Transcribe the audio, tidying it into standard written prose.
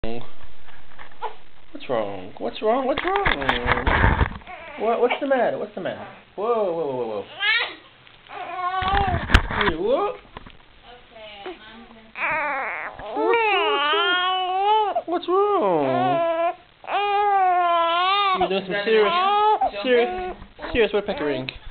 What's wrong? What's wrong? What's wrong? What's the matter? What's the matter? Whoa, whoa, whoa, whoa. Hey, whoa. What's wrong? You're doing some serious woodpeckering.